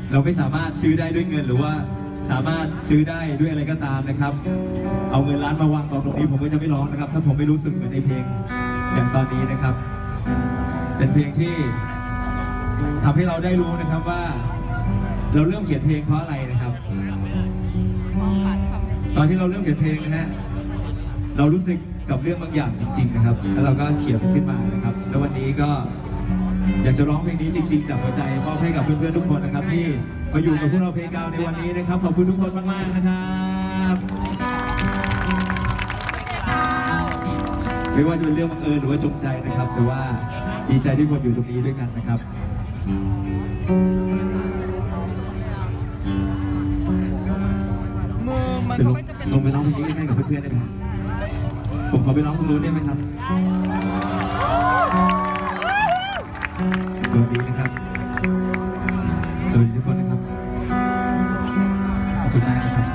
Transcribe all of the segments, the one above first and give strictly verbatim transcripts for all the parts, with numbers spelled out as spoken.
เราไม่สามารถซื้อได้ด้วยเงินหรือว่าสามารถซื้อได้ด้วยอะไรก็ตามนะครับเอาเงินล้านมาวางกองตรงนี้ผมก็จะไม่ร้องนะครับถ้าผมไม่รู้สึกเหมือนในเพลงอย่างตอนนี้นะครับเป็นเพลงที่ทำให้เราได้รู้นะครับว่าเราเริ่มเขียนเพลงเพราะอะไรนะครับตอนที่เราเริ่มเขียนเพลงนะฮะเรารู้สึกกับเรื่องบางอย่างจริงๆนะครับแล้วเราก็เขียนขึ้นมานะครับแล้ววันนี้ก็อยากจะร้องเพลงนี้จริงๆจากหัวใจมอบให้กับเพื่อนๆทุกคนนะครับที่มาอยู่กับพวกเราเพลงกาวในวันนี้นะครับขอบคุณทุกคนมากๆนะครับไม่ว่าจะเป็นเรื่องบังเอิญหรือว่าจงใจนะครับแต่ว่าดีใจที่คนอยู่ตรงนี้ด้วยกันนะครับมือมันก็ไม่จะเป็นลงไปร้องเพลงนี้ให้กับเพื่อนๆได้ไหมครับผมขอไปร้องคุณรู้ได้ไหมครับสวัสดีนะครับสวัสดีทุกคนนะครับขอบคุณมากนะครับ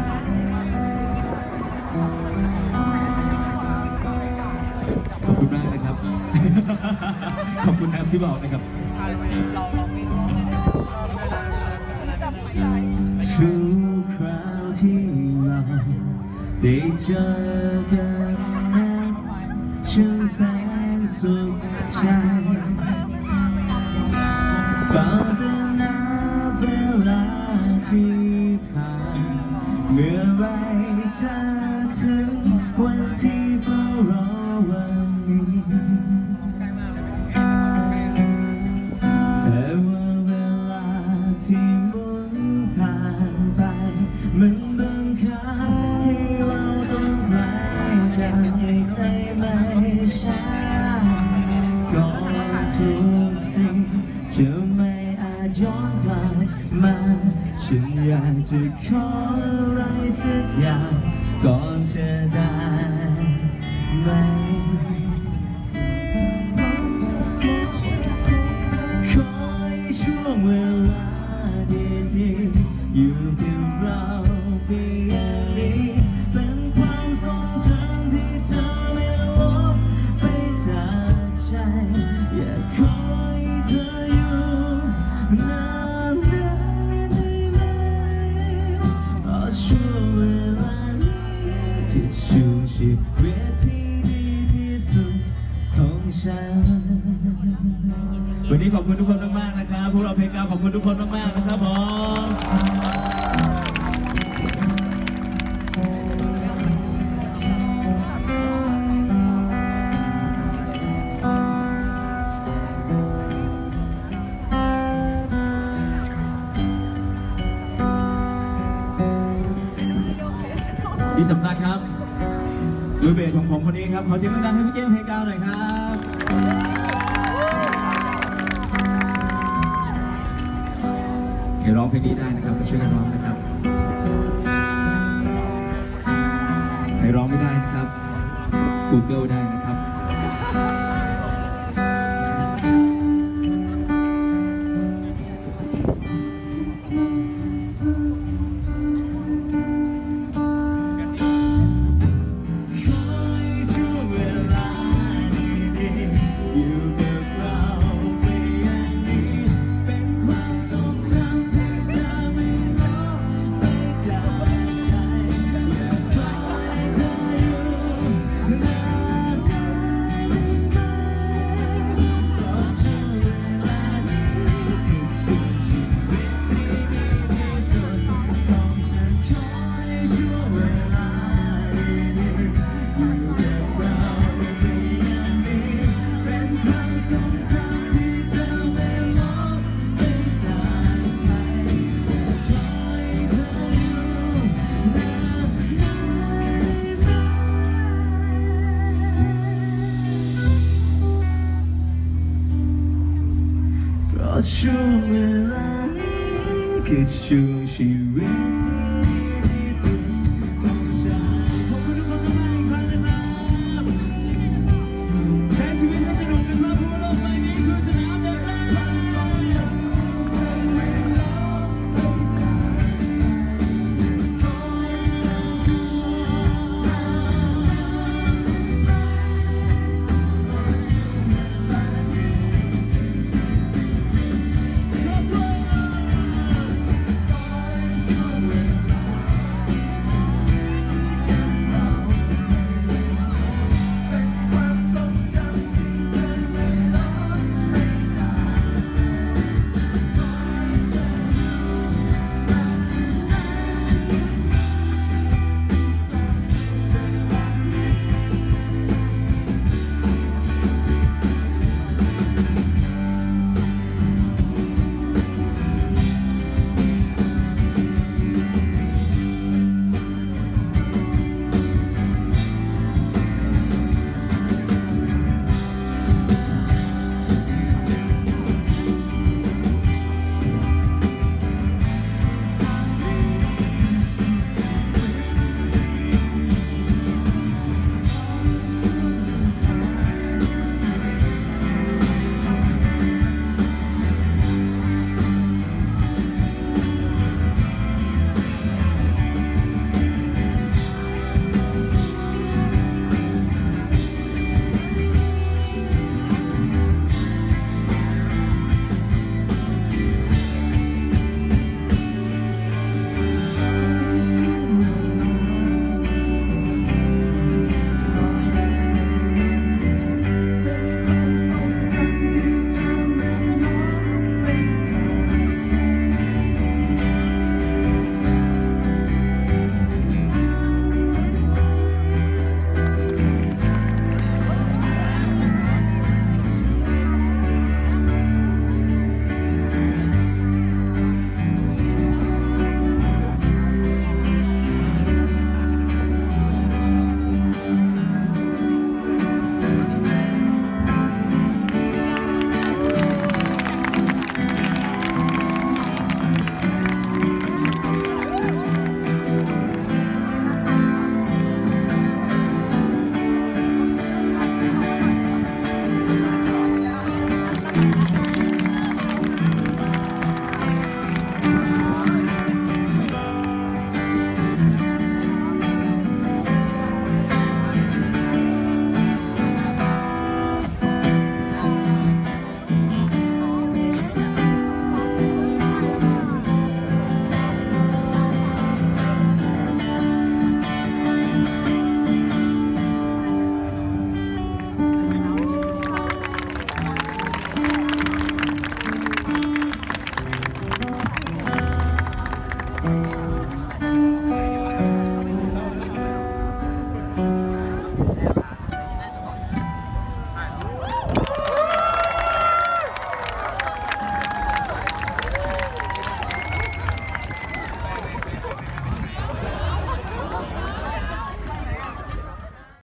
ขอบคุณมากนะครับขอบคุณนะครับที่บอกนะครับเราเราไม่ร้องเลยนะทุกคราวที่เราได้เจอกันนั้นฉันแสนสุขใจเฝ้าแต่นับเวลาที่ผ่านเมื่อไรจะถึงวันที่เฝ้ารอวันนี้แต่ว่าเวลาที่หมุนผ่านไปมันบังคับให้เราต้องไกลกันให้ไม่ช้าก่อนทุกสิ่งจะไม่อาจย้อนกลับมาฉันอยากจะขออะไรสักอย่างก่อนจะได้ไหมขอให้ช่วงเวลาดีๆอยู่กับเราเพียงนี้เป็นความทรงจำที่เธอไม่ลบไปจากใจอยากขอให้เธออยู่นานๆได้ไหมเพราะช่วงเวลานี้คือช่วงชีวิตที่ดีที่สุดของฉันวันนี้ขอบคุณทุกคนมากๆนะครับพวกเราเพลงกาวขอบคุณทุกคนมากๆนะครับผมที่สำคัญครับมือเบสของผมคนนี้ครับขอเสียงดังๆให้พี่เก้งเพลงกาวหน่อยครับใครร้องเพลงนี้ได้นะครับก็ช่วยกันร้องนะครับใครร้องไม่ได้นะครับ Google ได้นะครับช่วงเวลานี้คือช่วงชีวิต